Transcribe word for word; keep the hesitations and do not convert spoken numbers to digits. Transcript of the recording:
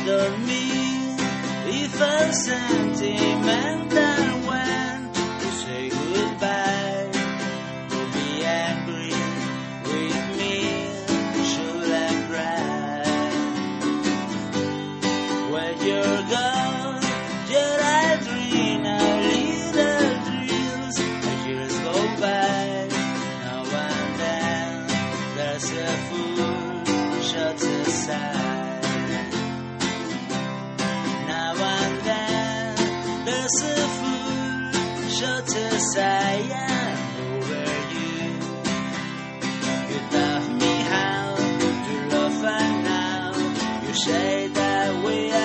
don't mean if I'm sentimental when you say goodbye. Don't be angry with me, should I cry? When you're gone, did I dream a little dreams? The years go by, now and then there's a fool shuts aside. Now and then there's a fool shuts aside over you. You taught me how to love, and now you say that we are